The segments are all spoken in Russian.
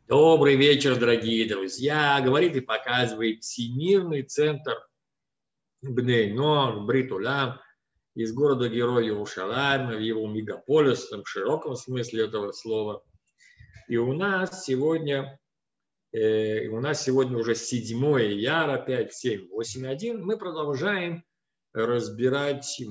Добрый вечер, дорогие друзья. Говорит и показывает Всемирный центр Бней Ноах, Брит Улам из города-героя Иерушалайма, в его мегаполисном, в широком смысле этого слова. И у нас сегодня уже 7 ияр, опять 7.8.1. Мы продолжаем разбирать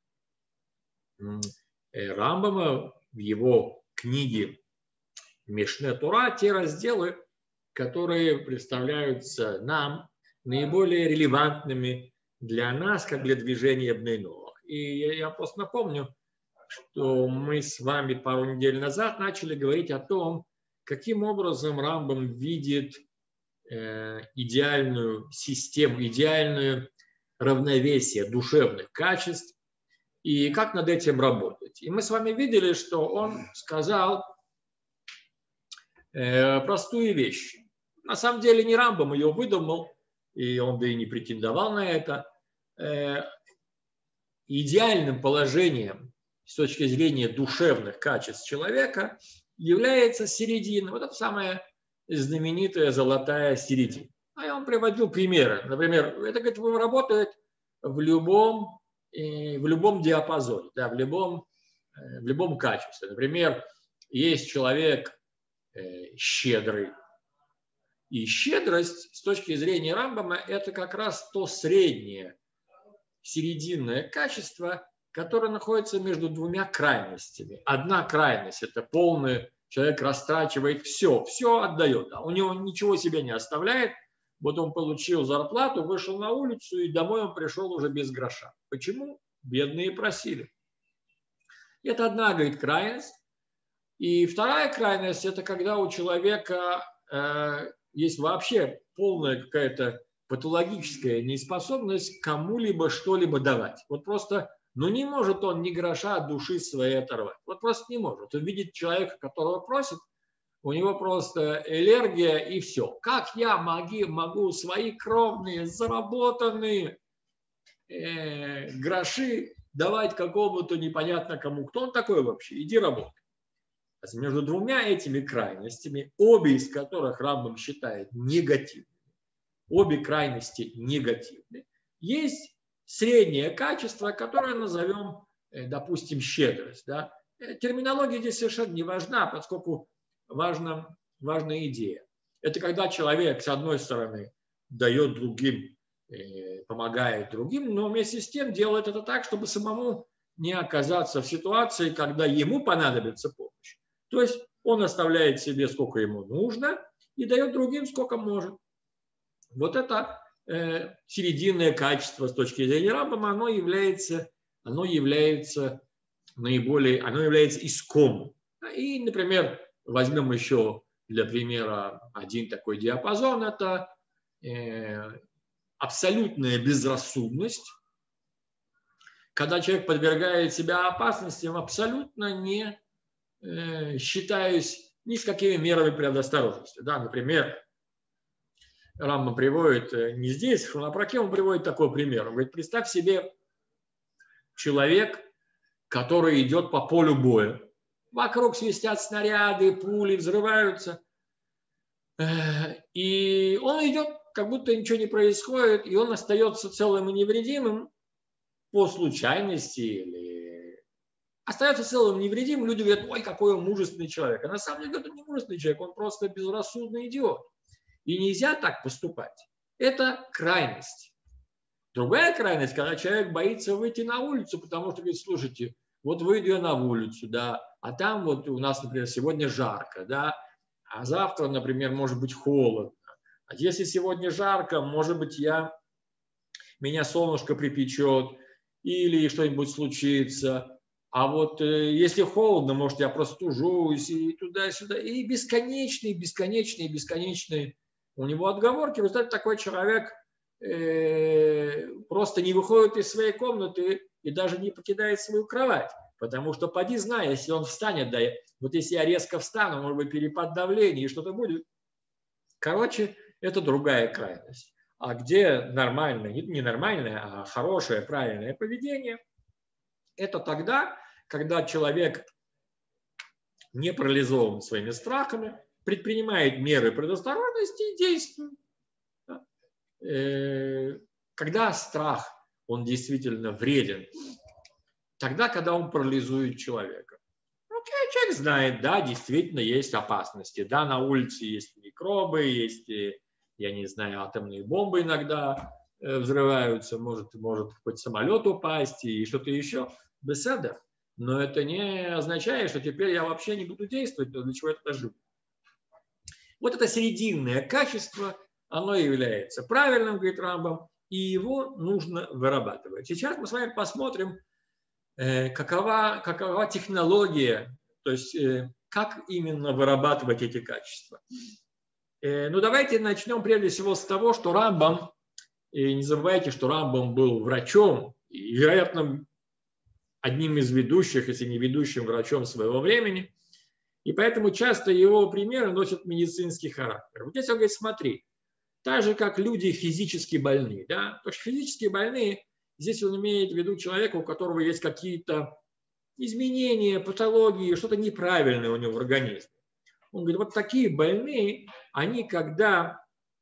Рамбама в его книге Мишне Тора, те разделы, которые представляются нам наиболее релевантными для нас, как для движения Бней Ноах. И я просто напомню, что мы с вами пару недель назад начали говорить о том, каким образом Рамбам видит идеальную систему, идеальное равновесие душевных качеств и как над этим работать. И мы с вами видели, что он сказал простую вещь. На самом деле не Рамбам ее выдумал, и он да и не претендовал на это. Идеальным положением с точки зрения душевных качеств человека является середина. Вот это самая знаменитая золотая середина. А я вам приводил примеры. Например, это, говорит, работает в любом диапазоне, да, в любом качестве. Например, есть человек щедрый. И щедрость с точки зрения Рамбама это как раз то среднее, серединное качество, которое находится между двумя крайностями. Одна крайность – это полный человек растрачивает все отдает. А у него ничего себе не оставляет. Вот он получил зарплату, вышел на улицу и домой он пришел уже без гроша. Почему? Бедные просили. Это одна, говорит, крайность. И вторая крайность – это когда у человека есть вообще полная какая-то патологическая неспособность кому-либо что-либо давать. Вот просто, не может он ни гроша от души своей оторвать. Вот просто не может. Он видит человека, которого просит, у него просто аллергия и все. Как я могу свои кровные, заработанные гроши давать какому-то непонятно кому? Кто он такой вообще? Иди работай. Между двумя этими крайностями, обе из которых Рамбам считает негативными, обе крайности негативны, есть среднее качество, которое назовем, допустим, щедрость. Да? Терминология здесь совершенно не важна, поскольку важна идея. Это когда человек, с одной стороны, дает другим, помогает другим, но вместе с тем делает это так, чтобы самому не оказаться в ситуации, когда ему понадобится помощь. То есть он оставляет себе, сколько ему нужно, и дает другим, сколько может. Вот это серединное качество с точки зрения Рамбама, оно является искомым. И, например, возьмем еще для примера один такой диапазон. Это абсолютная безрассудность, когда человек подвергает себя опасностям, абсолютно не считаюсь ни с какими мерами предосторожности. Да, например, Рамбам приводит не здесь, в Шулапраке он приводит такой пример. Он говорит, представь себе человек, который идет по полю боя. Вокруг свистят снаряды, пули взрываются. И он идет, как будто ничего не происходит, и он остается целым и невредимым по случайности или остается целым невредимым. Люди говорят, ой, какой он мужественный человек. А на самом деле это не мужественный человек, он просто безрассудный идиот. И нельзя так поступать. Это крайность. Другая крайность, когда человек боится выйти на улицу, потому что говорит, слушайте, вот выйду я на улицу, да, а там вот у нас, например, сегодня жарко, да, а завтра, например, может быть холодно. А если сегодня жарко, может быть, меня солнышко припечет или что-нибудь случится. А вот если холодно, может, я простужусь и туда-сюда. И бесконечные у него отговорки. В результате такой человек просто не выходит из своей комнаты и даже не покидает свою кровать. Потому что поди знай, если он встанет, да, вот если я резко встану, может быть, перепад давления и что-то будет. Короче, это другая крайность. А где нормальное, не нормальное, а хорошее, правильное поведение, это тогда, когда человек не парализован своими страхами, предпринимает меры предосторожности и действует. Когда страх, он действительно вреден, тогда, когда он парализует человека. Человек знает, да, действительно есть опасности. Да, на улице есть микробы, есть, я не знаю, атомные бомбы иногда взрываются, может хоть самолет упасть и что-то еще. Беседа. Но это не означает, что теперь я вообще не буду действовать, для чего я тогда живу. Вот это серединное качество, оно является правильным, говорит Рамбам, и его нужно вырабатывать. Сейчас мы с вами посмотрим, какова технология, то есть как именно вырабатывать эти качества. Ну, давайте начнем прежде всего с того, что Рамбам, и не забывайте, что Рамбам был врачом, и, вероятно, одним из ведущих, если не ведущим врачом своего времени, и поэтому часто его примеры носят медицинский характер. Вот здесь он говорит, смотри, так же, как люди физически больны, да, то есть физически больные, здесь он имеет в виду человека, у которого есть какие-то изменения, патологии, что-то неправильное у него в организме. Он говорит, вот такие больные, они когда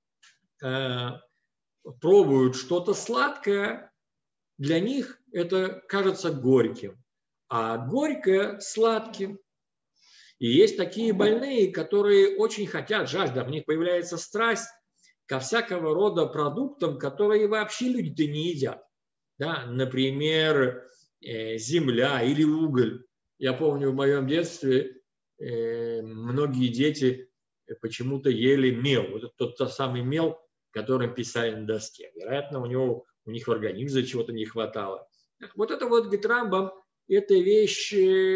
пробуют что-то сладкое, для них это кажется горьким, а горькое сладким. И есть такие больные, которые очень хотят, жажда, в них появляется страсть ко всякого рода продуктам, которые вообще люди-то не едят. Да? Например, земля или уголь. Я помню, в моем детстве многие дети почему-то ели мел. Вот тот самый мел, которым писали на доске. Вероятно, у них в организме чего-то не хватало. Вот это вот, говорит Рамбам, это вещь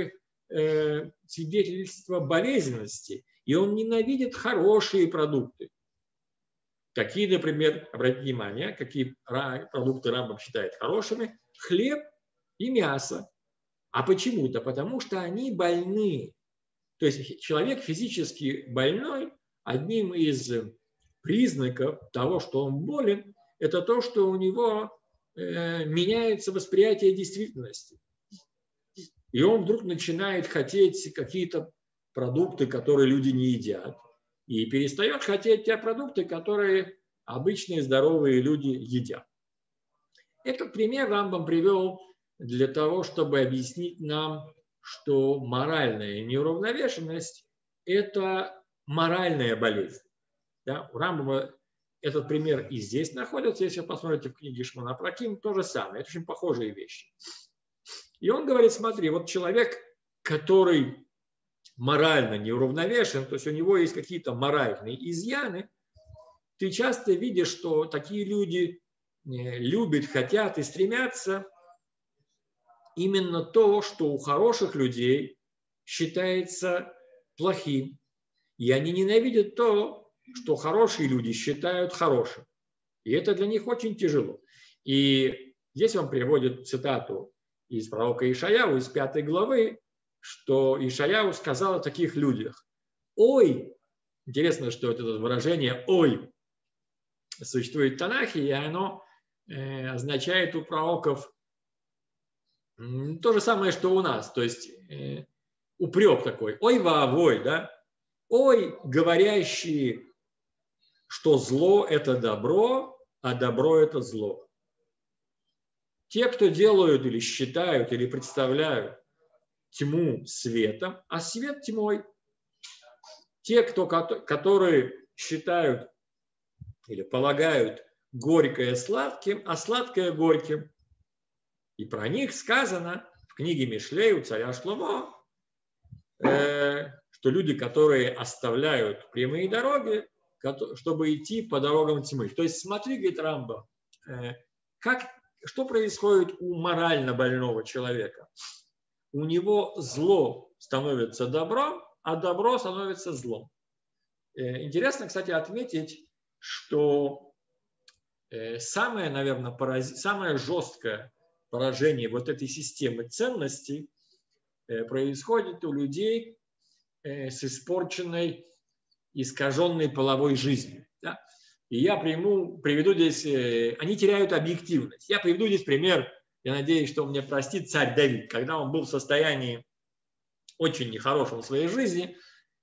свидетельство болезненности. И он ненавидит хорошие продукты. Такие, например, обратите внимание, какие продукты Рамбам считает хорошими. Хлеб и мясо. А почему-то? Потому что они больны. То есть человек физически больной, одним из признаков того, что он болен, это то, что у него меняется восприятие действительности. И он вдруг начинает хотеть какие-то продукты, которые люди не едят, и перестает хотеть те продукты, которые обычные здоровые люди едят. Этот пример Рамбам привел для того, чтобы объяснить нам, что моральная неуравновешенность – это моральная болезнь. Да? У Рамбама этот пример и здесь находится. Если вы посмотрите в книге Шмон Апраким, то же самое. Это очень похожие вещи. И он говорит, смотри, вот человек, который морально неуравновешен, то есть у него есть какие-то моральные изъяны, ты часто видишь, что такие люди любят, хотят и стремятся именно то, что у хороших людей считается плохим. И они ненавидят то, что хорошие люди считают хорошим. И это для них очень тяжело. И здесь он приводит цитату из пророка Ишаяу, из 5 главы, что Ишаяу сказал о таких людях. Ой, интересно, что это выражение «ой» существует в Танахе, и оно означает у пророков то же самое, что у нас, то есть упрек такой. Ой, воовой, да? Ой, говорящие, что зло – это добро, а добро – это зло. Те, кто делают или считают, или представляют тьму светом, а свет тьмой. Те, которые считают или полагают горькое сладким, а сладкое горьким. И про них сказано в книге Мишлей у царя Шломо, что люди, которые оставляют прямые дороги, чтобы идти по дорогам тьмы. То есть смотри, говорит Рамбам, что происходит у морально больного человека? У него зло становится добром, а добро становится злом. Интересно, кстати, отметить, что самое, наверное, самое жесткое поражение вот этой системы ценностей происходит у людей с испорченной, искаженной половой жизнью. Да? И я приведу здесь, они теряют объективность. Я приведу здесь пример, я надеюсь, что мне простит царь Давид, когда он был в состоянии очень нехорошем в своей жизни,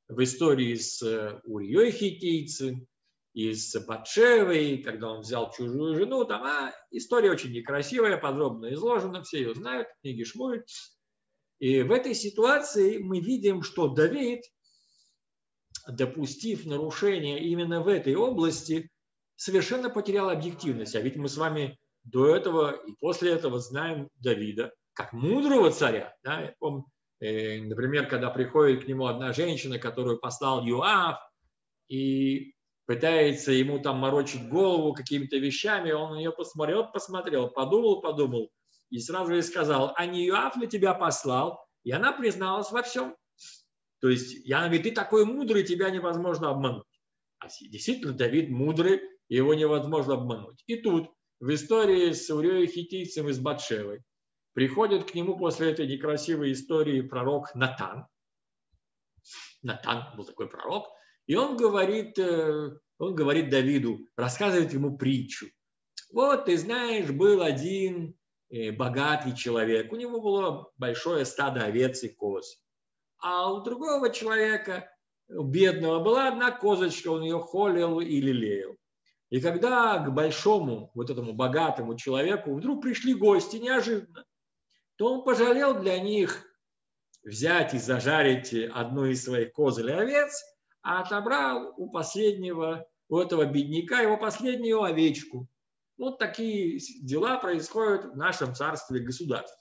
в истории с Урией Хиттийцем и с Батшевой, когда он взял чужую жену. Там история очень некрасивая, подробно изложена, все ее знают, книги Шмуль. И в этой ситуации мы видим, что Давид, допустив нарушение именно в этой области, совершенно потерял объективность. А ведь мы с вами до этого и после этого знаем Давида как мудрого царя. Да? Например, когда приходит к нему одна женщина, которую послал Йоав, и пытается ему там морочить голову какими-то вещами, он на нее посмотрел, подумал, и сразу же сказал: а не Йоав ли тебя послал? И она призналась во всем. То есть, она говорит: ты такой мудрый, тебя невозможно обмануть. А действительно, Давид мудрый, его невозможно обмануть. И тут, в истории с Урией Хиттийцем и с Батшевой, приходит к нему после этой некрасивой истории пророк Натан. Натан был такой пророк. И он говорит Давиду, рассказывает ему притчу. Вот, ты знаешь, был один богатый человек. У него было большое стадо овец и коз. А у другого человека, у бедного, была одна козочка, он ее холил и лелеял. И когда к большому, вот этому богатому человеку вдруг пришли гости неожиданно, то он пожалел для них взять и зажарить одну из своих коз или овец, а отобрал у этого бедняка его последнюю овечку. Вот такие дела происходят в нашем царстве и государстве.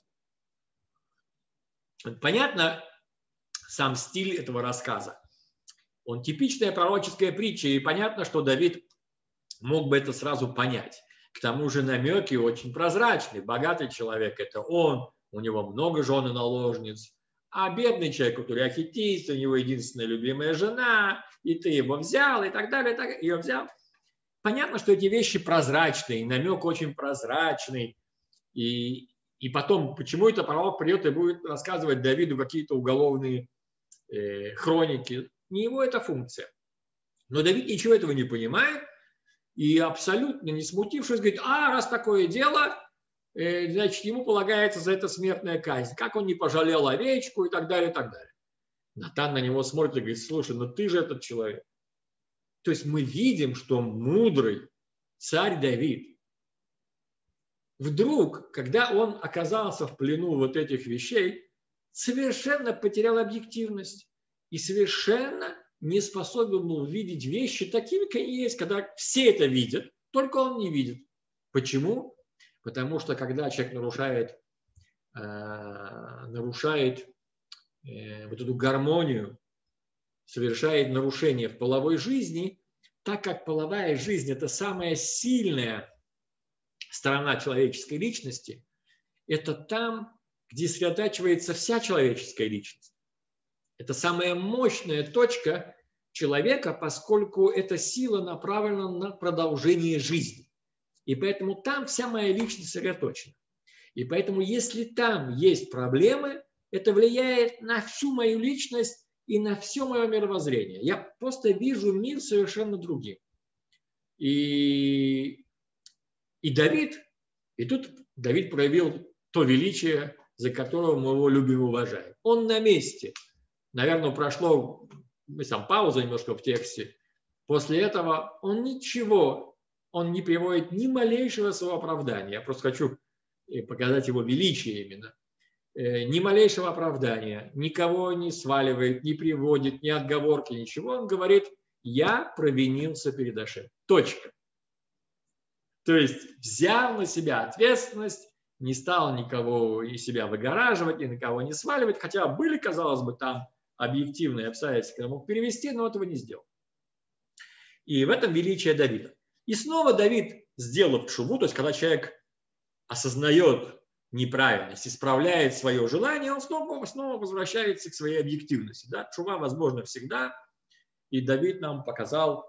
Понятно сам стиль этого рассказа. Он типичная пророческая притча, и понятно, что Давид мог бы это сразу понять. К тому же намеки очень прозрачные. Богатый человек – это он, у него много жен и наложниц. А бедный человек, Урия Хиттийец, у него единственная любимая жена, и ты его взял, и так далее, ее взял. Понятно, что эти вещи прозрачные, намек очень прозрачный. И потом, почему это пророк придет и будет рассказывать Давиду какие-то уголовные хроники. Не его эта функция. Но Давид ничего этого не понимает и абсолютно не смутившись говорит: раз такое дело, значит, ему полагается за это смертная казнь. Как он не пожалел овечку и так далее, и так далее. Натан на него смотрит и говорит: слушай, ты же этот человек. То есть мы видим, что мудрый царь Давид вдруг, когда он оказался в плену вот этих вещей, совершенно потерял объективность и совершенно не способен был видеть вещи такими, как они есть, когда все это видят, только он не видит. Почему? Потому что когда человек нарушает вот эту гармонию, совершает нарушение в половой жизни, так как половая жизнь – это самая сильная сторона человеческой личности, это там, где сосредотачивается вся человеческая личность. Это самая мощная точка человека, поскольку эта сила направлена на продолжение жизни. И поэтому там вся моя личность сосредоточена. И поэтому, если там есть проблемы, это влияет на всю мою личность и на все мое мировоззрение. Я просто вижу мир совершенно другим. И тут Давид проявил то величие, за которого мы его любим и уважаем. Он на месте. Наверное, пауза немножко в тексте. После этого он не приводит ни малейшего своего оправдания. Я просто хочу показать его величие именно. Ни малейшего оправдания, никого не сваливает, не приводит, ни отговорки, ничего. Он говорит: я провинился перед Ашем. Точка. То есть взял на себя ответственность, не стал никого из себя выгораживать, ни на кого не сваливать, хотя были, казалось бы, там объективные обстоятельства, которые мог перевести, но этого не сделал. И в этом величие Давида. И снова Давид, сделав тшуву, то есть когда человек осознает неправильность, исправляет свое желание, он снова возвращается к своей объективности. Да? Тшува возможно всегда. И Давид нам показал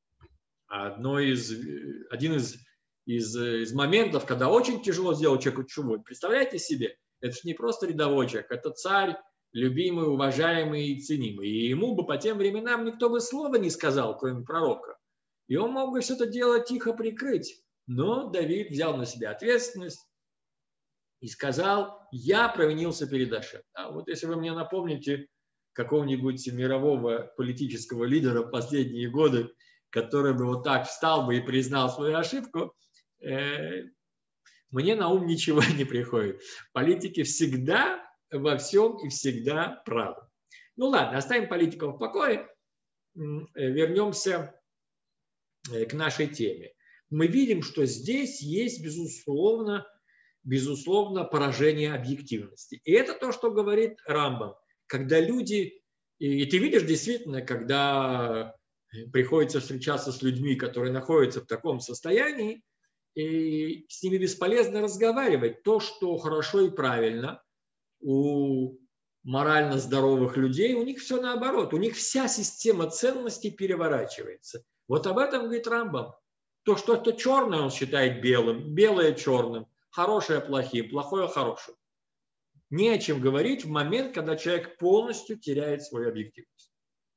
один из моментов, когда очень тяжело сделать человеку тшуву. Представляете себе, это же не просто рядовой человек, это царь, любимый, уважаемый и ценимый. И ему бы по тем временам никто бы слова не сказал, кроме пророка. И он мог бы все это дело тихо прикрыть. Но Давид взял на себя ответственность и сказал: я провинился перед Ашем. Вот если вы мне напомните какого-нибудь мирового политического лидера в последние годы, который бы вот так встал бы и признал свою ошибку, мне на ум ничего не приходит. Политики всегда во всем и всегда правы. Ну ладно, оставим политиков в покое, вернемся к нашей теме. Мы видим, что здесь есть, безусловно, поражение объективности. И это то, что говорит Рамбам. Когда люди, и ты видишь действительно, когда приходится встречаться с людьми, которые находятся в таком состоянии, и с ними бесполезно разговаривать. То, что хорошо и правильно у морально здоровых людей, у них все наоборот. У них вся система ценностей переворачивается. Вот об этом говорит Рамбам. То, что это черное, он считает белым, белое черным, хорошее плохим, плохое хорошим. Не о чем говорить в момент, когда человек полностью теряет свою объективность.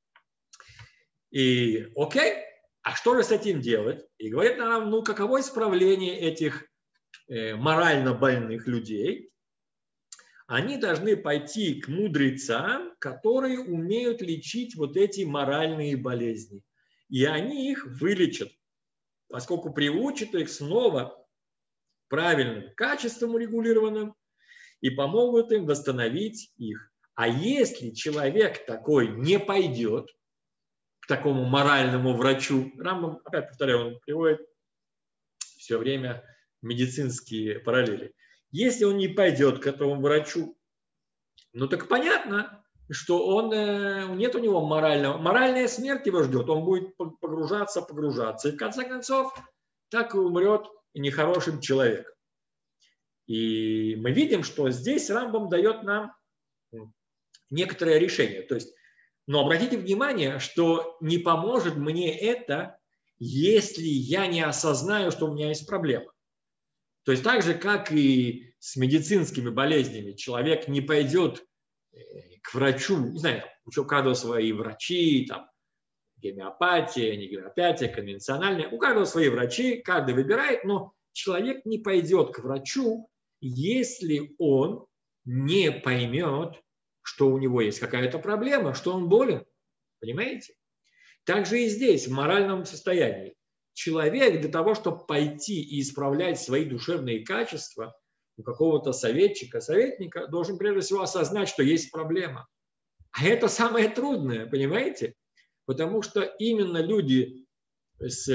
И окей, а что же с этим делать? И говорит нам, ну каково исправление этих морально больных людей? Они должны пойти к мудрецам, которые умеют лечить вот эти моральные болезни. И они их вылечат, поскольку приучат их снова правильным качеством урегулированным и помогут им восстановить их. А если человек такой не пойдет к такому моральному врачу, Рамбам, опять повторяю, он приводит все время медицинские параллели. Если он не пойдет к этому врачу, ну так понятно, что нет у него моральная смерть его ждет, он будет погружаться, и в конце концов так и умрет нехорошим человеком. И мы видим, что здесь Рамбам дает нам некоторое решение. То есть, но обратите внимание, что не поможет мне это, если я не осознаю, что у меня есть проблема. То есть так же, как и с медицинскими болезнями, человек не пойдет к врачу, не знаю, у каждого свои врачи, там, гомеопатия, не гомеопатия, конвенциональная, у каждого свои врачи, каждый выбирает, но человек не пойдет к врачу, если он не поймет, что у него есть какая-то проблема, что он болен. Понимаете? Также и здесь, в моральном состоянии. Человек для того, чтобы пойти и исправлять свои душевные качества, у какого-то советчика, советника, должен прежде всего осознать, что есть проблема. А это самое трудное, понимаете? Потому что именно люди с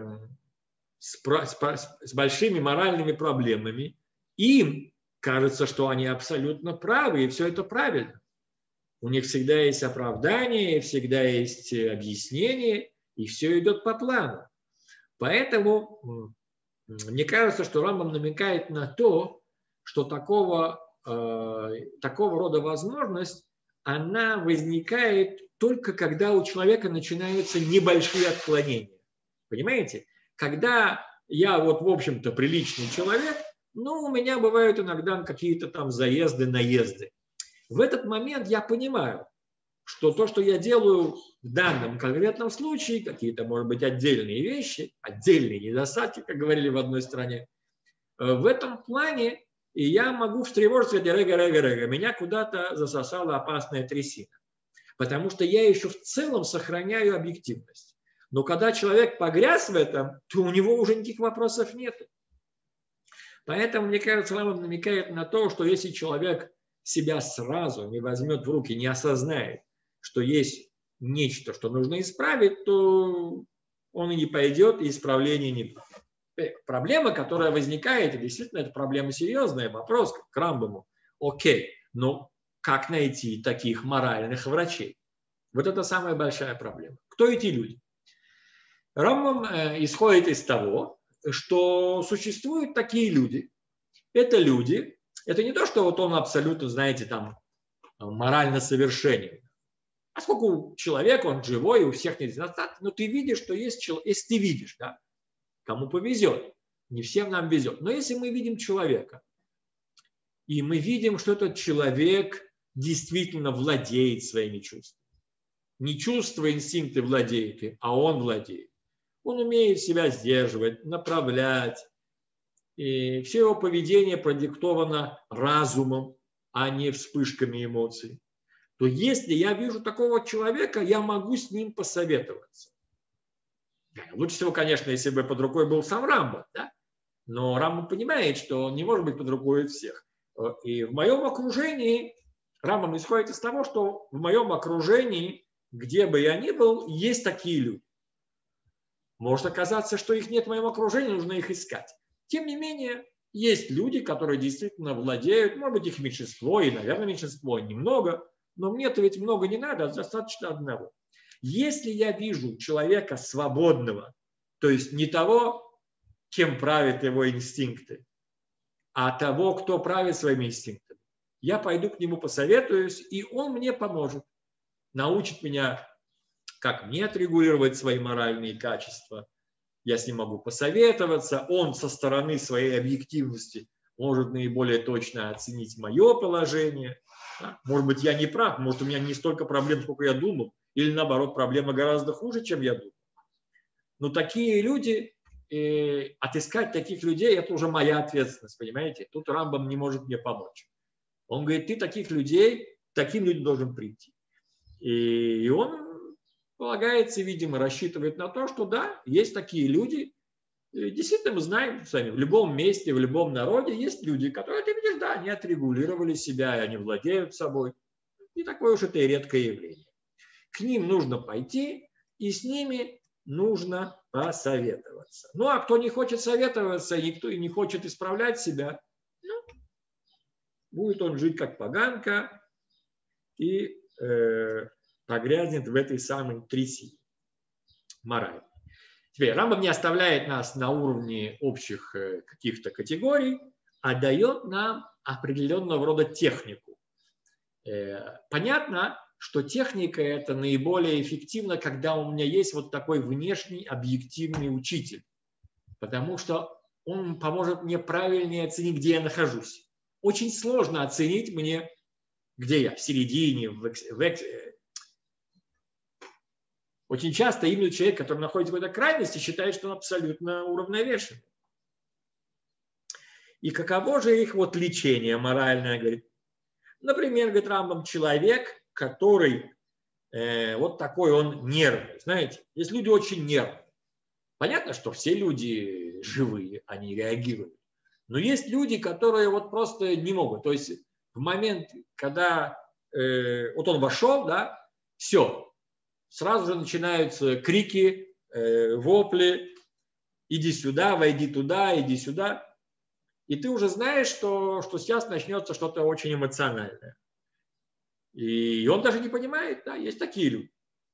большими моральными проблемами, им кажется, что они абсолютно правы, и все это правильно. У них всегда есть оправдание, всегда есть объяснение, и все идет по плану. Поэтому мне кажется, что Рамбам намекает на то, что такого рода возможность, она возникает только когда у человека начинаются небольшие отклонения. Понимаете? Когда я вот, в общем-то, приличный человек, но у меня бывают иногда какие-то там заезды, наезды. В этот момент я понимаю, что то, что я делаю в данном конкретном случае, какие-то, может быть, отдельные вещи, отдельные недостатки, как говорили в одной стране, в этом плане я могу встревожиться, рега, меня куда-то засосала опасная трясина. Потому что я еще в целом сохраняю объективность. Но когда человек погряз в этом, то у него уже никаких вопросов нет. Поэтому, мне кажется, Рамбам намекает на то, что если человек себя сразу не возьмет в руки, не осознает, что есть нечто, что нужно исправить, то он и не пойдет, и исправления не будет. Проблема, которая возникает, и действительно это проблема серьезная, вопрос к Рамбаму. Окей, но как найти таких моральных врачей? Вот это самая большая проблема. Кто эти люди? Рамбам исходит из того, что существуют такие люди. Это люди, это не то, что вот он абсолютно, знаете, там морально совершенен. Поскольку человек, он живой, у всех нет недостатков, но ты видишь, что есть человек, если ты видишь, да, кому повезет, не всем нам везет. Но если мы видим человека, и мы видим, что этот человек действительно владеет своими чувствами, не чувства, инстинкты владеют им, а он владеет. Он умеет себя сдерживать, направлять. И все его поведение продиктовано разумом, а не вспышками эмоций. то если я вижу такого человека, я могу с ним посоветоваться. Лучше всего, конечно, если бы под рукой был сам Рамбам, да? Но Рамбам понимает, что он не может быть под рукой у всех. И в моем окружении, Рамбам исходит из того, что в моем окружении, где бы я ни был, есть такие люди. Может оказаться, что их нет в моем окружении, нужно их искать. Тем не менее, есть люди, которые действительно владеют, может быть, их меньшинство, и, наверное, меньшинство немного, но мне-то ведь много не надо, достаточно одного. Если я вижу человека свободного, то есть не того, кем правят его инстинкты, а того, кто правит своими инстинктами, я пойду к нему посоветуюсь, и он мне поможет, научит меня, как мне отрегулировать свои моральные качества. Я с ним могу посоветоваться, он со стороны своей объективности может наиболее точно оценить мое положение. Может быть, я не прав, может, у меня не столько проблем, сколько я думал, или наоборот, проблема гораздо хуже, чем я думал. Но такие люди, отыскать таких людей, это уже моя ответственность, понимаете? Тут Рамбам не может мне помочь. Он говорит, ты таких людей, таким людям должен прийти. И он полагается, видимо, рассчитывает на то, что да, есть такие люди. И действительно, мы знаем с вами, в любом месте, в любом народе есть люди, которые, ты видишь, да, они отрегулировали себя, и они владеют собой. И такое уж это и редкое явление. К ним нужно пойти, и с ними нужно посоветоваться. Ну, а кто не хочет советоваться, никто и не хочет исправлять себя, ну, будет он жить как поганка и погрязнет в этой самой трясине морали. Теперь Рамбам не оставляет нас на уровне общих каких-то категорий, а дает нам определенного рода технику. Понятно, что техника это наиболее эффективна, когда у меня есть вот такой внешний объективный учитель, потому что он поможет мне правильнее оценить, где я нахожусь. Очень сложно оценить мне, где я, в середине, Очень часто именно человек, который находится в этой крайности, считает, что он абсолютно уравновешен. И каково же их вот лечение моральное, говорит. Например, говорит Рамбам, человек, который вот такой он нервный. Знаете, есть люди очень нервные. Понятно, что все люди живые, они реагируют. Но есть люди, которые вот просто не могут. То есть в момент, когда вот он вошел, да, все, сразу же начинаются крики, вопли, иди сюда, войди туда, иди сюда. И ты уже знаешь, что сейчас начнется что-то очень эмоциональное. И он даже не понимает, да, есть такие люди.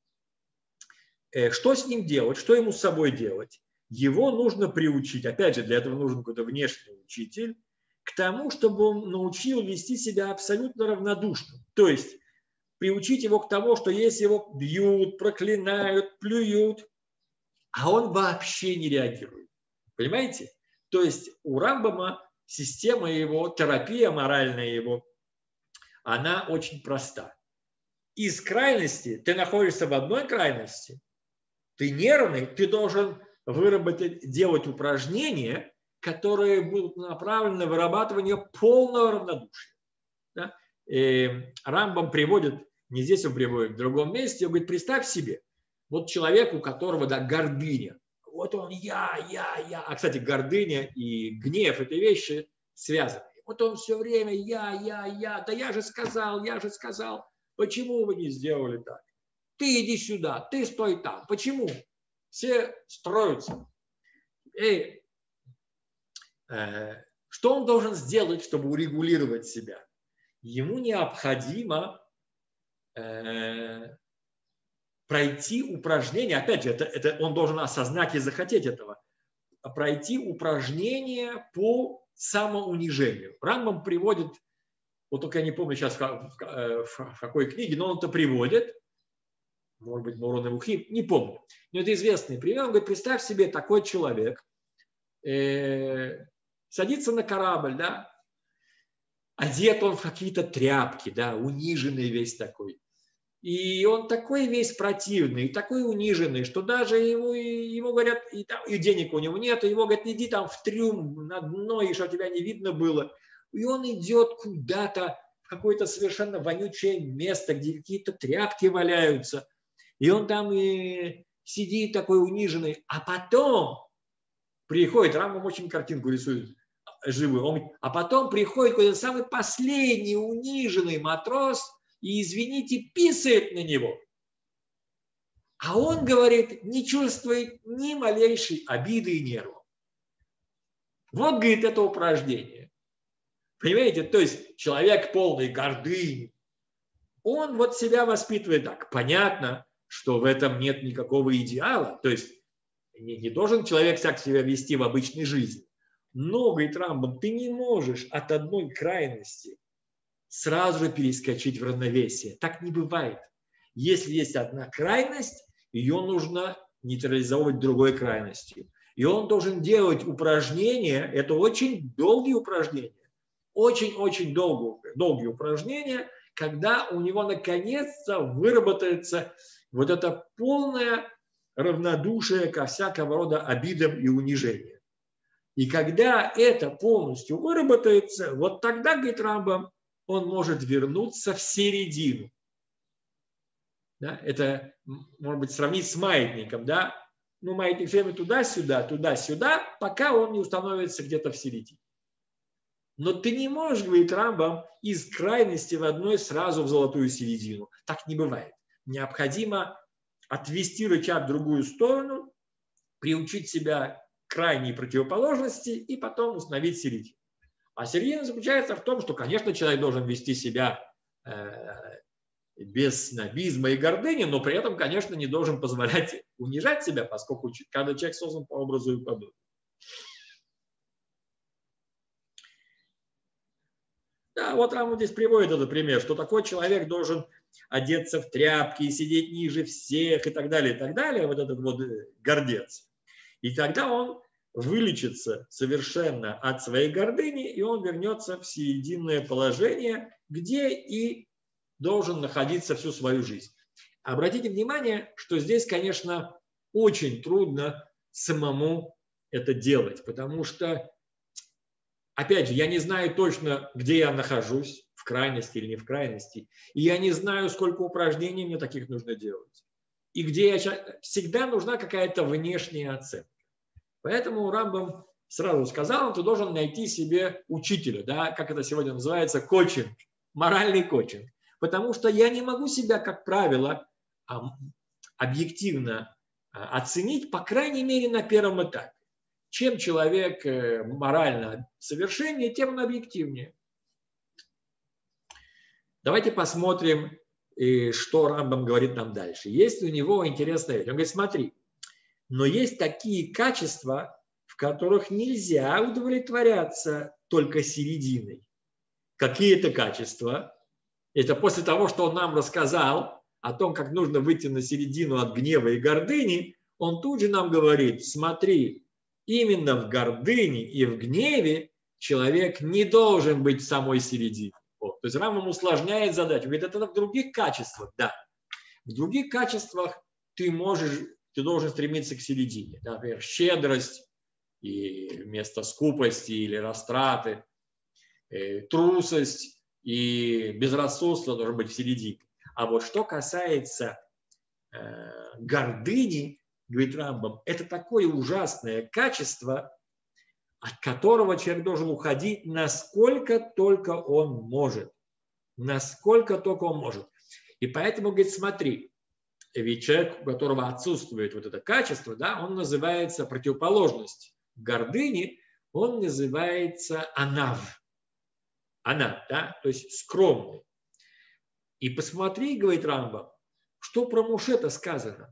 Что с ним делать, что ему с собой делать? Его нужно приучить, опять же, для этого нужен какой-то внешний учитель, к тому, чтобы он научил вести себя абсолютно равнодушно. То есть приучить его к тому, что если его бьют, проклинают, плюют, а он вообще не реагирует. Понимаете? То есть у Рамбама система его, терапия моральная его, она очень проста. Из крайности, ты находишься в одной крайности, ты нервный, ты должен делать упражнения, которые будут направлены на вырабатывание полного равнодушия. Да? Рамбам приводит, не здесь он приводит, в другом месте, он говорит, представь себе, вот человек, у которого да, гордыня, вот он я. А, кстати, гордыня и гнев – это вещи связаны. Вот он все время я. Да я же сказал. Почему вы не сделали так? Ты иди сюда, ты стой там. Почему? Все строятся. Что он должен сделать, чтобы урегулировать себя? Ему необходимо пройти упражнение, опять же, это он должен осознать и захотеть этого, пройти упражнение по самоунижению. Рамбам приводит, вот только я не помню сейчас в какой книге, но он это приводит, может быть, Морон и Вухим, не помню. Но это известный пример. Он говорит, представь себе, такой человек садится на корабль, да, одет он в какие-то тряпки, да, униженный весь такой. И он такой весь противный, такой униженный, что даже ему говорят, и денег у него нет, и его говорят, иди там в трюм на дно, и чтобы тебя не видно было. И он идет куда-то в какое-то совершенно вонючее место, где какие-то тряпки валяются. И он там и сидит такой униженный. А потом приходит, Рамбам очень картинку рисует живую, он говорит, а потом приходит какой-то самый последний униженный матрос и, извините, писает на него. А он, говорит, не чувствует ни малейшей обиды и нервов. Вот, говорит, это упражнение. Понимаете, то есть человек полный гордыни, он вот себя воспитывает так. Понятно, что в этом нет никакого идеала, то есть не должен человек так себя вести в обычной жизни. Но, говорит Рамбам, ты не можешь от одной крайности сразу же перескочить в равновесие. Так не бывает. Если есть одна крайность, ее нужно нейтрализовать другой крайностью. И он должен делать упражнения, это очень долгие упражнения, очень-очень долгие упражнения, когда у него наконец-то выработается вот это полное равнодушие ко всякого рода обидам и унижениям. И когда это полностью выработается, вот тогда, говорит Рамбам, он может вернуться в середину. Да? Это, может быть, сравнить с маятником. Да? Ну, маятник все время туда-сюда, туда-сюда, пока он не установится где-то в середине. Но ты не можешь, говорит Рамбам, из крайности в одной сразу в золотую середину. Так не бывает. Необходимо отвести рычаг в другую сторону, приучить себя к крайней противоположности и потом установить середину. А середина заключается в том, что, конечно, человек должен вести себя без снобизма и гордыни, но при этом, конечно, не должен позволять унижать себя, поскольку каждый человек создан по образу и подобию. Да, вот Рамбам здесь приводит этот пример, что такой человек должен одеться в тряпки и сидеть ниже всех и так далее, вот этот вот гордец. И тогда он вылечится совершенно от своей гордыни, и он вернется в серединное положение, где и должен находиться всю свою жизнь. Обратите внимание, что здесь, конечно, очень трудно самому это делать, потому что, опять же, я не знаю точно, где я нахожусь, в крайности или не в крайности, и я не знаю, сколько упражнений мне таких нужно делать, и где я всегда нужна какая-то внешняя оценка. Поэтому Рамбам сразу сказал, ты должен найти себе учителя, да, как это сегодня называется, коучинг, моральный коучинг. Потому что я не могу себя, как правило, объективно оценить, по крайней мере, на первом этапе. Чем человек морально совершеннее, тем он объективнее. Давайте посмотрим, что Рамбам говорит нам дальше. Есть у него интересная вещь. Он говорит, смотри, но есть такие качества, в которых нельзя удовлетворяться только серединой. Какие это качества? Это после того, что он нам рассказал о том, как нужно выйти на середину от гнева и гордыни, он тут же нам говорит, смотри, именно в гордыне и в гневе человек не должен быть в самой середине. Вот. То есть Рамбам усложняет задачу. Говорит, это в других качествах, да. В других качествах ты должен стремиться к середине. Например, щедрость и вместо скупости или растраты, трусость и безрассудство должно быть в середине. А вот что касается гордыни, говорит Рамбам, это такое ужасное качество, от которого человек должен уходить, насколько только он может. Насколько только он может. И поэтому, говорит, смотри, ведь человек, у которого отсутствует вот это качество, да, он называется противоположность гордыни, он называется анав. Анав, да, то есть скромный. И посмотри, говорит Рамбам, что про Моше-то сказано.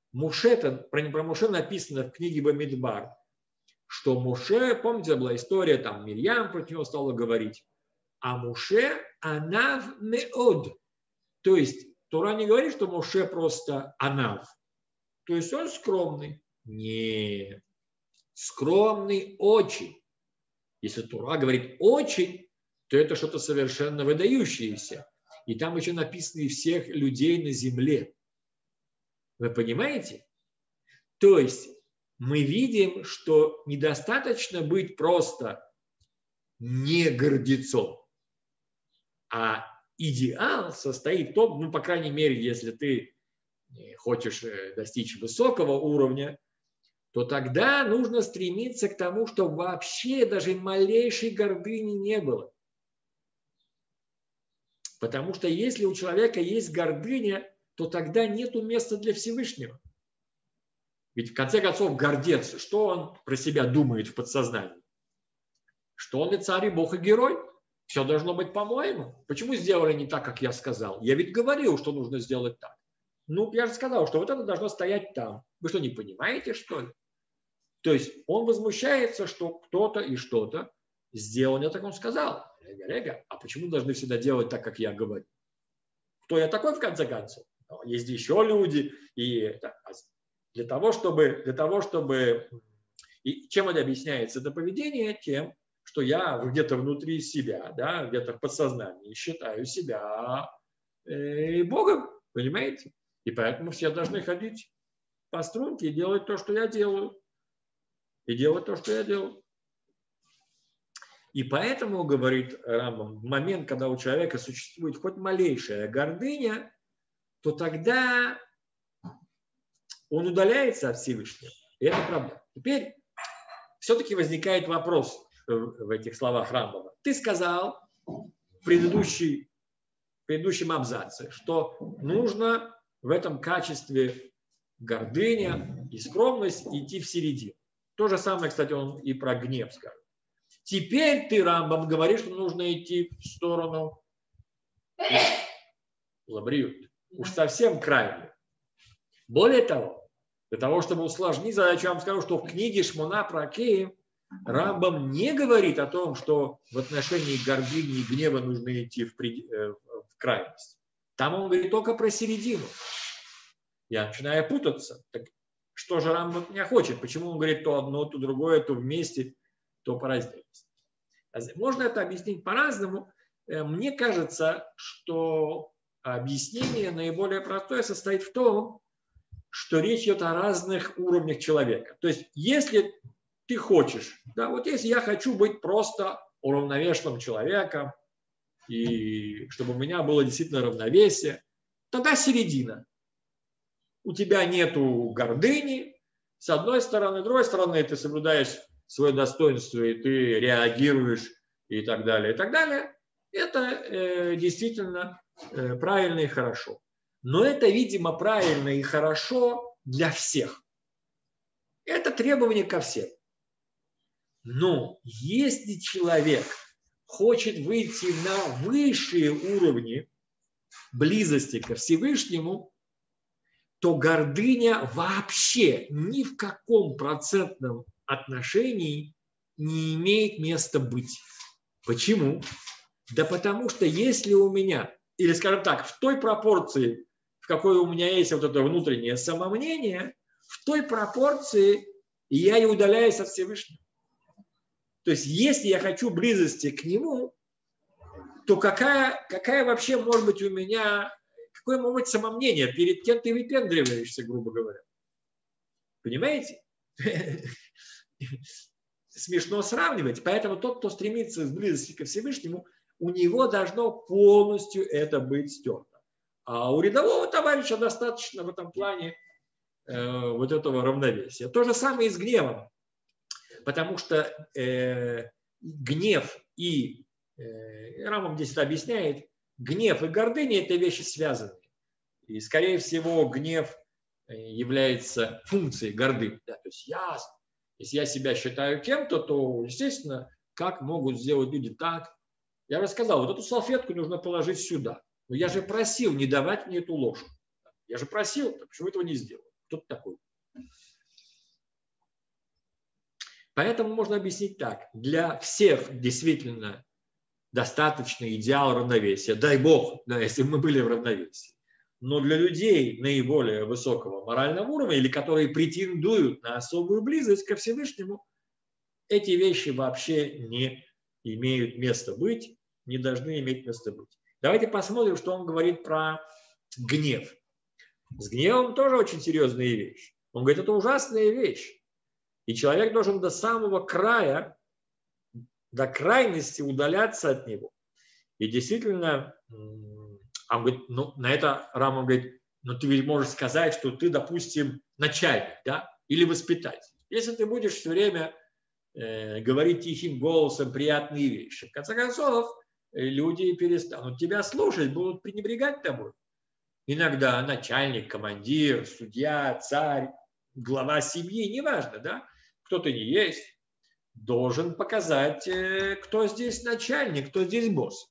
Про Моше написано в книге Бамидбар, что Моше, помните, была история, там Мирьям против него стала говорить, а Моше анав меод. То есть Тора не говорит, что Моше просто анав. То есть он скромный. Нет. Скромный очень. Если Тора говорит очень, то это что-то совершенно выдающееся. И там еще написано и всех людей на земле. Вы понимаете? То есть мы видим, что недостаточно быть просто не гордецом, А идеал состоит в том, ну, по крайней мере, если ты хочешь достичь высокого уровня, то тогда нужно стремиться к тому, чтобы вообще даже малейшей гордыни не было. Потому что если у человека есть гордыня, то тогда нету места для Всевышнего. Ведь в конце концов гордец, что он про себя думает в подсознании? Что он и царь, и бог, и герой. Все должно быть по-моему. Почему сделали не так, как я сказал? Я ведь говорил, что нужно сделать так. Ну, я же сказал, что вот это должно стоять там. Вы что, не понимаете, что ли? То есть он возмущается, что кто-то и что-то сделал не так, как он сказал. А почему должны всегда делать так, как я говорю? Кто я такой, в конце концов? Есть еще люди. И для того, чтобы... И чем это объясняется? Это поведение тем, что я где-то внутри себя, да, где-то в подсознании считаю себя Богом, понимаете? И поэтому все должны ходить по струнке и делать то, что я делаю. И делать то, что я делаю. И поэтому, говорит Рамбам, в момент, когда у человека существует хоть малейшая гордыня, то тогда он удаляется от Всевышнего. И это проблема. Теперь все-таки возникает вопрос в этих словах Рамбама. Ты сказал в предыдущем абзаце, что нужно в этом качестве гордыня и скромность идти в середину. То же самое, кстати, он и про гнев скажет. Теперь ты, Рамбам, говоришь, что нужно идти в сторону лабриют. Уж совсем крайне. Более того, для того, чтобы усложнить задачу, я вам скажу, что в книге Шмона Пракеим Рамбам не говорит о том, что в отношении гордыни и гнева нужно идти в крайность. Там он говорит только про середину. Я начинаю путаться. Так что же Рамбам не хочет? Почему он говорит то одно, то другое, то вместе, то по раздельности? Можно это объяснить по-разному. Мне кажется, что объяснение наиболее простое состоит в том, что речь идет о разных уровнях человека. То есть, если ты хочешь, да, вот если я хочу быть просто уравновешенным человеком, и чтобы у меня было действительно равновесие, тогда середина. У тебя нету гордыни, с одной стороны, с другой стороны, ты соблюдаешь свое достоинство, и ты реагируешь, и так далее, и так далее. Это действительно правильно и хорошо. Но это, видимо, правильно и хорошо для всех. Это требование ко всем. Но если человек хочет выйти на высшие уровни близости ко Всевышнему, то гордыня вообще ни в каком процентном отношении не имеет места быть. Почему? Да потому что если у меня, или скажем так, в той пропорции, в какой у меня есть вот это внутреннее самомнение, в той пропорции я и удаляюсь от Всевышнего. То есть если я хочу близости к Нему, то какая вообще может быть у меня, какое может быть самомнение, перед кем ты выпендриваешься, грубо говоря. Понимаете? Смешно сравнивать. Поэтому тот, кто стремится к близости ко Всевышнему, у него должно полностью это быть стерто. А у рядового товарища достаточно в этом плане вот этого равновесия. То же самое и с гневом. Потому что гнев и, Рамбам здесь это объясняет, гнев и гордыня – это вещи связанные. И, скорее всего, гнев является функцией гордыни. Да, то есть если я себя считаю кем-то, то, естественно, как могут сделать люди так? Я же сказал, вот эту салфетку нужно положить сюда. Но я же просил не давать мне эту ложку. Я же просил, почему этого не сделал? Кто ты такой? Поэтому можно объяснить так. Для всех действительно достаточный идеал равновесия. Дай Бог, да, если бы мы были в равновесии. Но для людей наиболее высокого морального уровня, или которые претендуют на особую близость ко Всевышнему, эти вещи вообще не имеют места быть, не должны иметь места быть. Давайте посмотрим, что он говорит про гнев. С гневом тоже очень серьезная вещь. Он говорит, это ужасная вещь. И человек должен до самого края, до крайности удаляться от него. И действительно, он говорит, ну, на это Рамбам говорит, ну, ты ведь можешь сказать, что ты, допустим, начальник, да, или воспитатель. Если ты будешь все время говорить тихим голосом приятные вещи, в конце концов, люди перестанут тебя слушать, будут пренебрегать тобой. Иногда начальник, командир, судья, царь, глава семьи, неважно, да, кто ты не есть, должен показать, кто здесь начальник, кто здесь босс.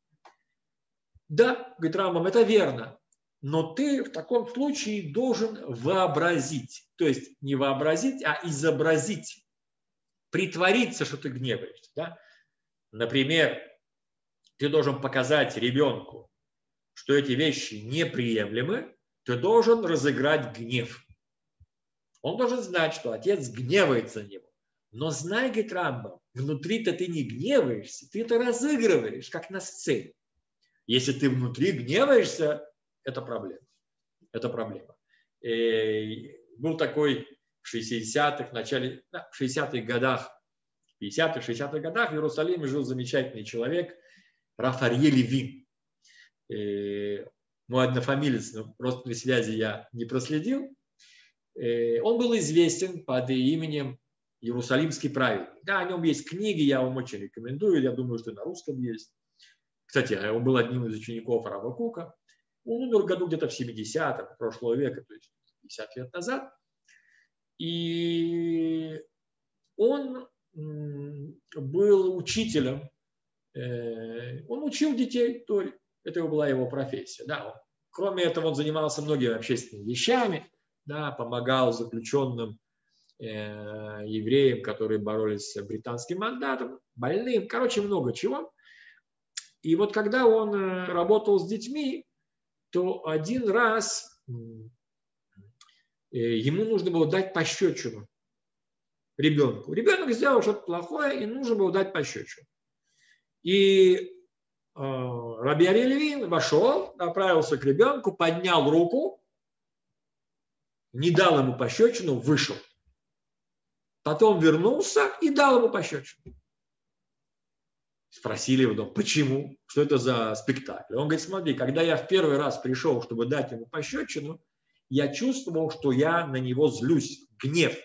Да, говорит Рамбам, это верно, но ты в таком случае должен вообразить, то есть не вообразить, а изобразить, притвориться, что ты гневаешься. Да? Например, ты должен показать ребенку, что эти вещи неприемлемы, ты должен разыграть гнев. Он должен знать, что отец гневается на него. Но знай, говорит Рамбам, внутри-то ты не гневаешься, ты это разыгрываешь, как на сцене. Если ты внутри гневаешься, это проблема. Это проблема. Был такой в 60-х, в начале, в 60-х годах, 50-х, 60-х годах в Иерусалиме жил замечательный человек Рав Арье Левин. Мой однофамилец, но родственной связи я не проследил. Он был известен под именем Иерусалимский праведник. Да, о нем есть книги, я вам очень рекомендую. Я думаю, что на русском есть. Кстати, он был одним из учеников Рава Кока. Он умер году где-то в 70-м прошлого века, то есть 50 лет назад. И он был учителем. Он учил детей Торе. Это была его профессия. Да. Кроме этого, он занимался многими общественными вещами, да, помогал заключенным евреям, которые боролись с британским мандатом, больным, короче, много чего. И вот когда он работал с детьми, то один раз ему нужно было дать пощечину ребенку. Ребенок сделал что-то плохое, и нужно было дать пощечину. И Раби Арье Левин вошел, направился к ребенку, поднял руку, не дал ему пощечину, вышел. Потом вернулся и дал ему пощечину. Спросили его, почему, что это за спектакль. Он говорит, смотри, когда я в первый раз пришел, чтобы дать ему пощечину, я чувствовал, что я на него злюсь, гнев.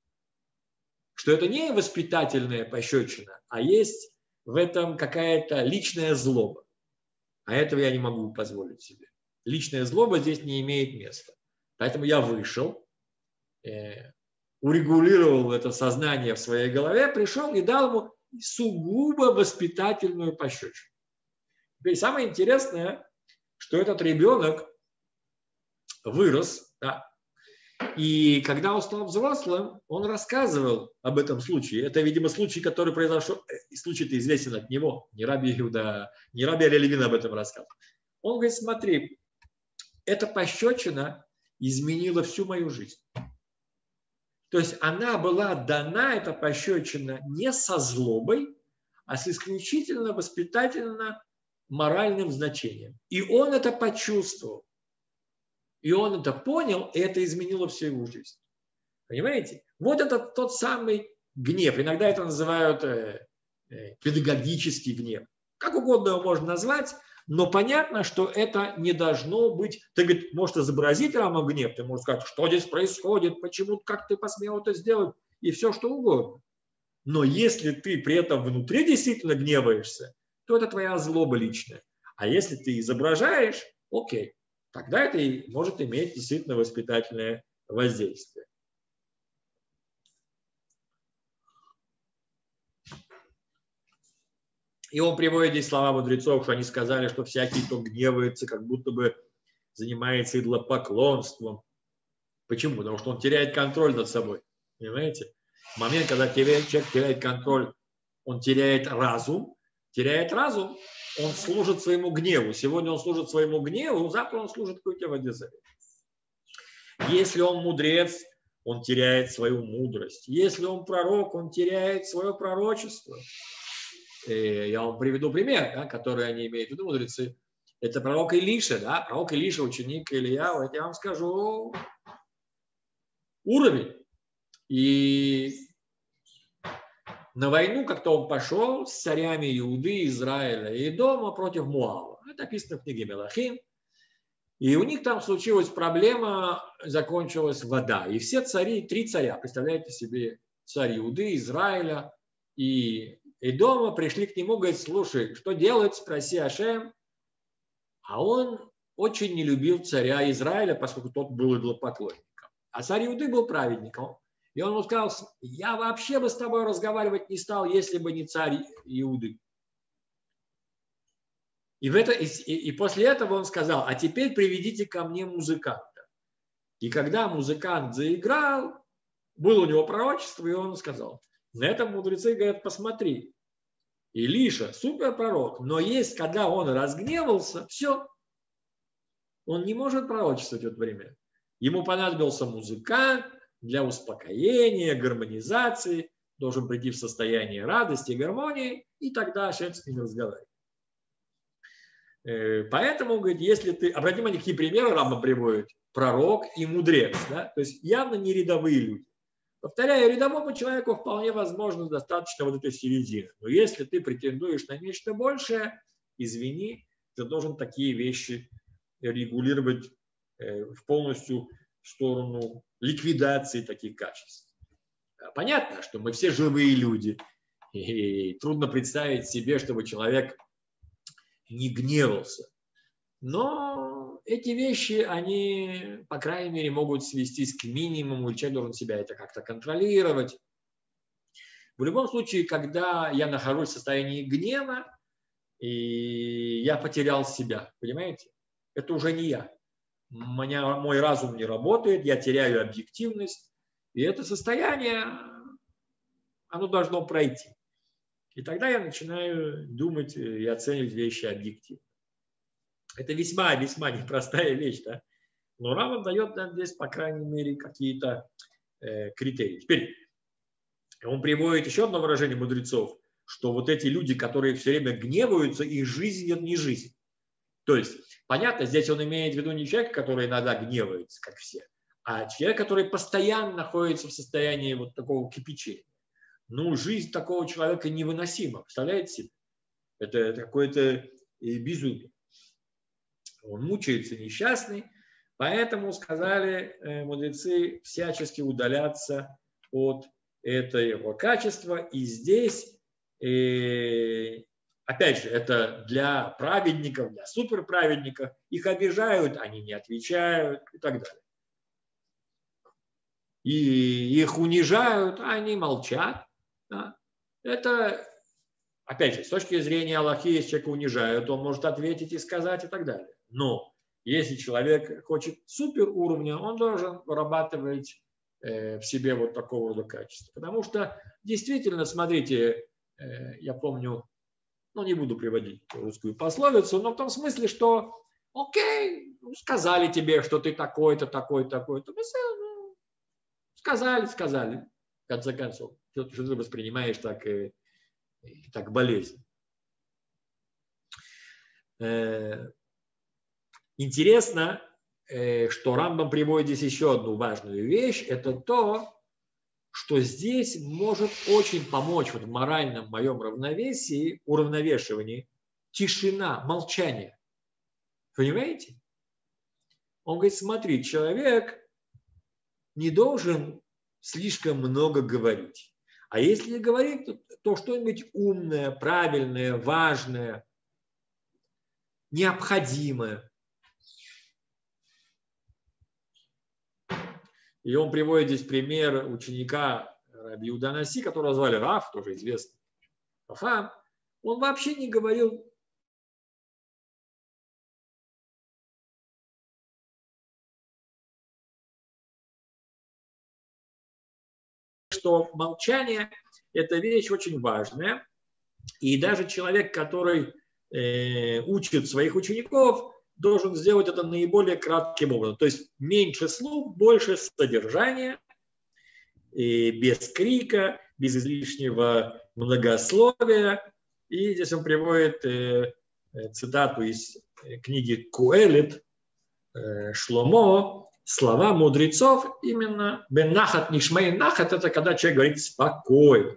Что это не воспитательная пощечина, а есть в этом какая-то личная злоба. А этого я не могу позволить себе. Личная злоба здесь не имеет места. Поэтому я вышел, урегулировал это сознание в своей голове, пришел и дал ему сугубо воспитательную пощечину. Теперь самое интересное, что этот ребенок вырос, да, и когда он стал взрослым, он рассказывал об этом случае. Это, видимо, случай, который произошел, случай-то известен от него, не Раби Арье Левин об этом рассказывал. Он говорит, смотри, эта пощечина изменила всю мою жизнь. То есть она была дана, эта пощечина, не со злобой, а с исключительно воспитательно-моральным значением. И он это почувствовал. И он это понял, и это изменило всю его жизнь. Понимаете? Вот это тот самый гнев. Иногда это называют педагогический гнев. Как угодно его можно назвать, но понятно, что это не должно быть... Ты, говорит, можешь изобразить Рамбам гнев, ты можешь сказать, что здесь происходит, почему, как ты посмел это сделать, и все что угодно. Но если ты при этом внутри действительно гневаешься, то это твоя злоба личная. А если ты изображаешь, окей, тогда это и может иметь действительно воспитательное воздействие. И он приводит здесь слова мудрецов, что они сказали, что всякий, кто гневается, как будто бы занимается идолопоклонством. Почему? Потому что он теряет контроль над собой. Понимаете? В момент, когда человек теряет контроль, он теряет разум, он служит своему гневу. Сегодня он служит своему гневу, завтра он служит какой-то водезаре. Если он мудрец, он теряет свою мудрость. Если он пророк, он теряет свое пророчество. Я вам приведу пример, да, который они имеют в виду, мудрецы. Это пророк Илиша, да, пророк Илиша, ученик Илья. Вот я вам скажу уровень. И на войну как-то он пошел с царями Иуды, Израиля и Эдома против Муава. Это описано в книге Мелахим. И у них там случилась проблема, закончилась вода. И все цари, 3 царя, представляете себе, царь Иуды, Израиля и Эдома, пришли к нему, говорят: слушай, что делать, спроси Ашем. А он очень не любил царя Израиля, поскольку тот был идолопоклонником. А царь Иуды был праведником. И он ему сказал: я вообще бы с тобой разговаривать не стал, если бы не царь Иуды. И после этого он сказал: а теперь приведите ко мне музыканта. И когда музыкант заиграл, было у него пророчество, и он сказал. На этом мудрецы говорят: посмотри, Илиша суперпророк, но есть, когда он разгневался, все, он не может пророчествовать в это время. Ему понадобился музыкант для успокоения, гармонизации, должен прийти в состояние радости, гармонии, и тогда Ашем с ним разговаривает. Поэтому, говорит, если ты... Обратите внимание, какие примеры Рамбам приводит. Пророк и мудрец. Да? То есть явно не рядовые люди. Повторяю, рядовому человеку вполне возможно достаточно вот этой середины. Но если ты претендуешь на нечто большее, извини, ты должен такие вещи регулировать полностью в сторону ликвидации таких качеств. Понятно, что мы все живые люди. И трудно представить себе, чтобы человек не гневался. Но эти вещи, они, по крайней мере, могут свестись к минимуму, и человек должен себя это как-то контролировать. В любом случае, когда я нахожусь в состоянии гнева, и я потерял себя, понимаете? Это уже не я. Мой разум не работает, я теряю объективность, и это состояние, оно должно пройти. И тогда я начинаю думать и оценивать вещи объективно. Это весьма-весьма непростая вещь, да? Но Рамбам дает нам здесь, по крайней мере, какие-то критерии. Теперь он приводит еще одно выражение мудрецов, что вот эти люди, которые все время гневаются, их жизнь – это не жизнь. То есть, понятно, здесь он имеет в виду не человека, который иногда гневается, как все, а человек, который постоянно находится в состоянии вот такого кипячения. Ну, жизнь такого человека невыносима, представляете себе? Это какое-то безумие. Он мучается несчастный, поэтому сказали мудрецы всячески удаляться от этого качества. И здесь, опять же, это для праведников, для суперправедников. Их обижают, они не отвечают и так далее. И их унижают, они молчат. Да. Это, опять же, с точки зрения Аллахи, если человека унижают, он может ответить и сказать и так далее. Но если человек хочет супер уровня, он должен вырабатывать в себе вот такого рода качества. Потому что действительно, смотрите, я помню, ну не буду приводить русскую пословицу, но в том смысле, что окей, сказали тебе, что ты такой-то, такой-то, такой-то. Сказали, в конце концов. Что ты воспринимаешь так болезненно. Интересно, что Рамбам приводит здесь еще одну важную вещь. Это то, что здесь может очень помочь вот в моральном моем равновесии, уравновешивании, тишина, молчание. Понимаете? Он говорит, смотри, человек не должен слишком много говорить. А если говорить, то что-нибудь умное, правильное, важное, необходимое. И он приводит здесь пример ученика Раби Иуда Наси, которого звали Раф, тоже известный Рафам. Он вообще не говорил что молчание – это вещь очень важная. И даже человек, который учит своих учеников, должен сделать это наиболее кратким образом. То есть меньше слов, больше содержания, без крика, без излишнего многословия. И здесь он приводит цитату из книги Куэлит Шломо. Слова мудрецов именно бен нахат нишмей нахат, это когда человек говорит спокойно,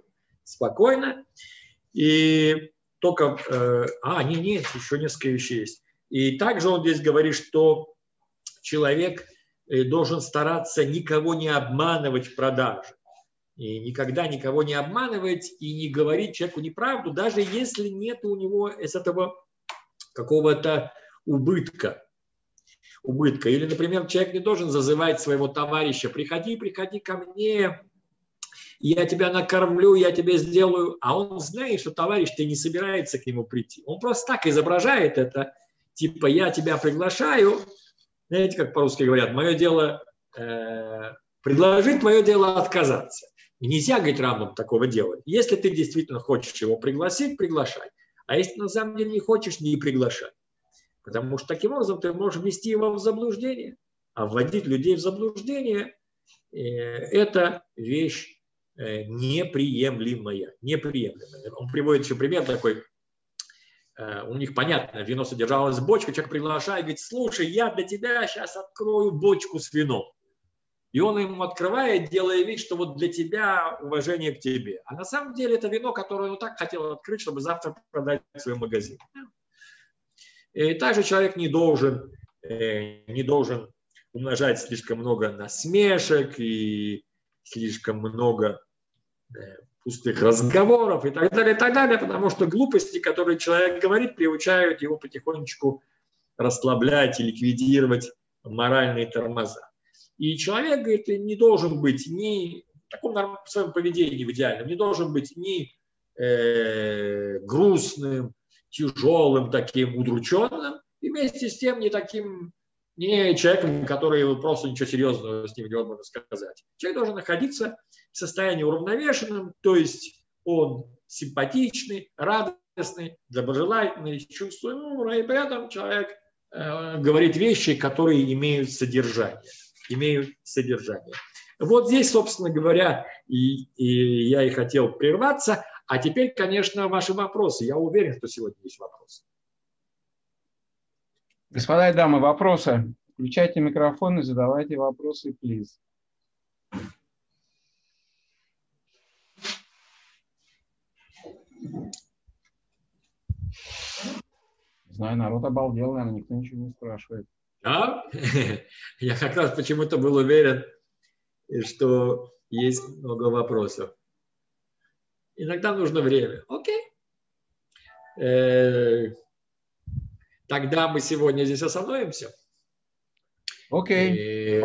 спокойно. И только... нет, еще несколько вещей есть. И также он здесь говорит, что человек должен стараться никого не обманывать в продаже. И никогда никого не обманывать и не говорить человеку неправду, даже если нет у него из этого какого-то убытка. Или, например, человек не должен зазывать своего товарища: приходи ко мне, я тебя накормлю, я тебе сделаю. А он знает, что товарищ-то не собирается к нему прийти. Он просто так изображает это, типа я тебя приглашаю. Знаете, как по-русски говорят, мое дело предложить, твое дело отказаться. И нельзя говорить равным такого дела. Если ты действительно хочешь его пригласить, приглашай. А если на самом деле не хочешь, не приглашай. Потому что таким образом ты можешь ввести его в заблуждение. А вводить людей в заблуждение – это вещь неприемлемая. Он приводит еще пример такой. У них, понятно, вино содержалось в бочке, человек приглашает, говорит: слушай, я для тебя сейчас открою бочку с вином. И он ему открывает, делая вид, что вот для тебя уважение к тебе. А на самом деле это вино, которое он так хотел открыть, чтобы завтра продать в своем магазине. И также человек не должен умножать слишком много насмешек и слишком много пустых разговоров и так далее, потому что глупости, которые человек говорит, приучают его потихонечку расслаблять и ликвидировать моральные тормоза. И человек, говорит, не должен быть ни в таком в своем поведении в идеальном, не должен быть ни грустным, тяжелым, таким удрученным, и вместе с тем не человеком, который просто ничего серьезного с ним невозможно сказать. Человек должен находиться в состоянии уравновешенном, то есть он симпатичный, радостный, доброжелательный, с чувством юмора, и при этом человек говорит вещи, которые имеют содержание. Вот здесь, собственно говоря, и я и хотел прерваться. А теперь, конечно, ваши вопросы. Я уверен, что сегодня есть вопросы. Господа и дамы, вопросы. Включайте микрофон и задавайте вопросы, please. Не знаю, народ обалдел, наверное, никто ничего не спрашивает. Да? Я как раз почему-то был уверен, что есть много вопросов. Иногда нужно время. Окей. Тогда мы сегодня здесь остановимся. Окей.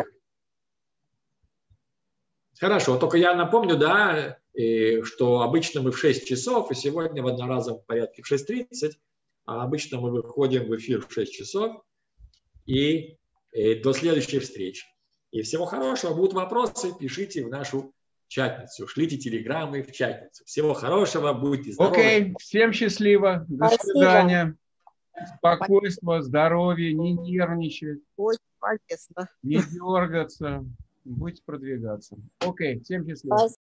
Хорошо. Только я напомню, да, что обычно мы в 6 часов, и сегодня в одноразовом порядке в 6:30, а обычно мы выходим в эфир в 6 часов. И до следующей встречи. И всего хорошего. Будут вопросы, пишите в нашу чатницу. Шлите телеграммы в чатницу. Всего хорошего. Будьте здоровы. Окей. Всем счастливо. До свидания. Спокойствия, здоровья, не нервничать. Очень полезно. Не дергаться. Будете продвигаться. Окей. Всем счастливо.